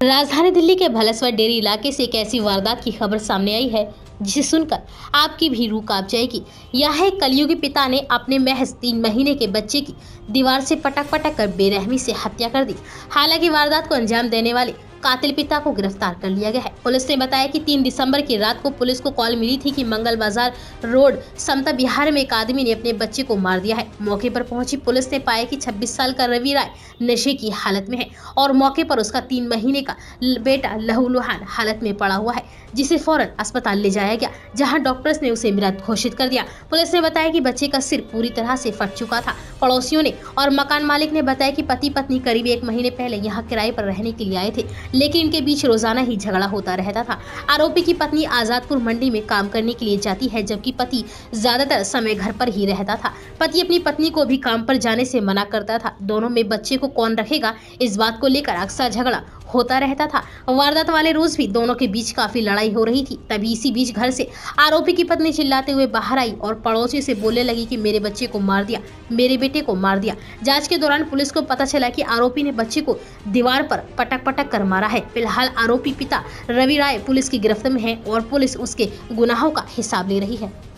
राजधानी दिल्ली के भलसवा डेरी इलाके से एक ऐसी वारदात की खबर सामने आई है जिसे सुनकर आपकी भी रूह कांप जाएगी। यह एक कलयुगी पिता ने अपने महज 3 महीने के बच्चे की दीवार से पटक कर बेरहमी से हत्या कर दी। हालांकि वारदात को अंजाम देने वाले कातिल पिता को गिरफ्तार कर लिया गया है। पुलिस ने बताया कि 3 दिसंबर की रात को पुलिस को कॉल मिली थी कि मंगल बाजार रोड समता बिहार में एक आदमी ने अपने बच्चे को मार दिया है। मौके पर पहुंची पुलिस ने पाया कि 26 साल का रवि राय नशे की हालत में है और मौके पर उसका 3 महीने का बेटा लहूलुहान हालत में पड़ा हुआ है, जिसे फौरन अस्पताल ले जाया गया, जहां डॉक्टर्स ने उसे मृत घोषित कर दिया। पुलिस ने बताया कि बच्चे का सिर पूरी तरह से फट चुका था। पड़ोसियों ने और मकान मालिक ने बताया कि पति पत्नी करीब 1 महीने पहले यहाँ किराए पर रहने के लिए आए थे, लेकिन इनके बीच रोजाना ही झगड़ा होता रहता था। आरोपी की पत्नी आजादपुर मंडी में काम करने के लिए जाती है, जबकि पति ज्यादातर समय घर पर ही रहता था। पति अपनी पत्नी को भी काम पर जाने से मना करता था। दोनों में बच्चे को कौन रखेगा, इस बात को लेकर अक्सर झगड़ा होता रहता था। वारदात वाले रोज भी दोनों के बीच काफी लड़ाई हो रही थी। तभी इसी बीच घर से आरोपी की पत्नी चिल्लाते हुए बाहर आई और पड़ोसी से बोलने लगी कि मेरे बच्चे को मार दिया, मेरे बेटे को मार दिया। जांच के दौरान पुलिस को पता चला कि आरोपी ने बच्चे को दीवार पर पटक कर मारा है। फिलहाल आरोपी पिता रवि राय पुलिस की गिरफ्त में है और पुलिस उसके गुनाहों का हिसाब ले रही है।